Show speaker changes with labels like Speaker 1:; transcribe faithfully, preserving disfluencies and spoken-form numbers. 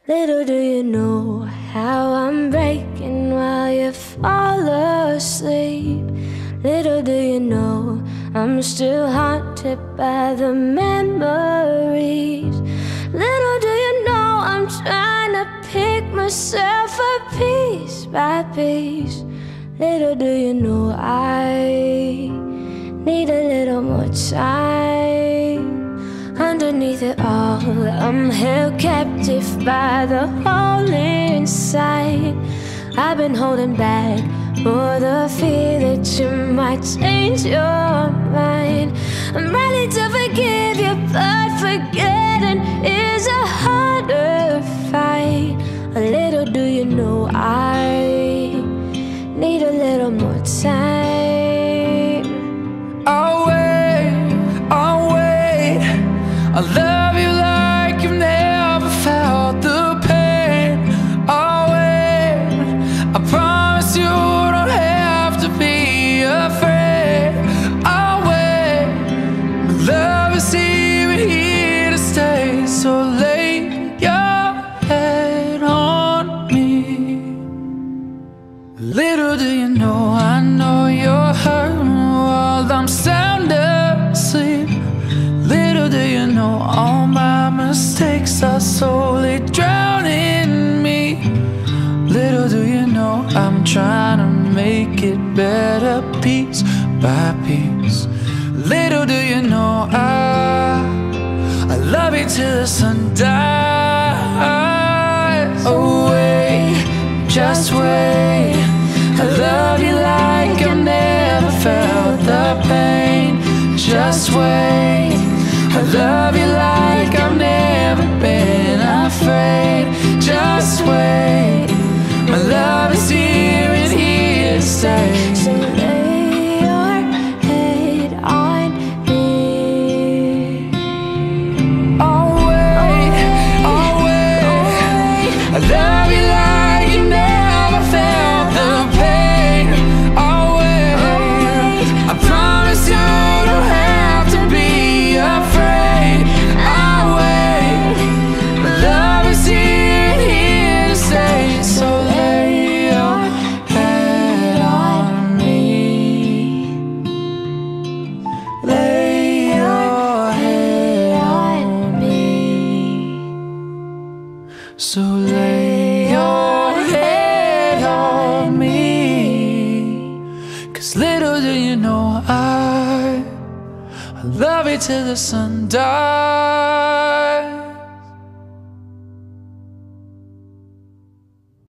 Speaker 1: Little do you know how I'm breaking while you fall asleep. Little do you know I'm still haunted by the memories. Little do you know I'm trying to pick myself up piece by piece. Little do you know I need a little more time. Underneath it all, I'm held captive by the hole inside. I've been holding back for the fear that you might change your mind. I'm ready to forgive you, but forgetting is a harder fight. A little do you know I need a little more time.
Speaker 2: I'll wait, I'll wait. I'll love you like you've never felt the pain. I'll wait, I promise you don't have to be afraid. I'll wait, my love is here and here to stay. So lay your head on me. Little do you know, I know you're hurting while I'm sound asleep. Little do you know, all my mistakes are slowly drowning me. Little do you know, I'm trying to make it better piece by piece. Little do you know, I, I love you till the sun dies. Oh wait, just wait. I love you like I've never felt the pain. Just wait. I love you like I've never been afraid. Just wait. My love is here and here to stay.
Speaker 1: So lay your head on me.
Speaker 2: I'll wait, I'll wait. I love you like you never felt the pain. I'll wait, I promise you don't have to be afraid. I'll wait, my love is here and here to stay. So lay your head on me. Lay your head on me. So lay your head on me. 'Cause little do you know I I love you till the sun dies.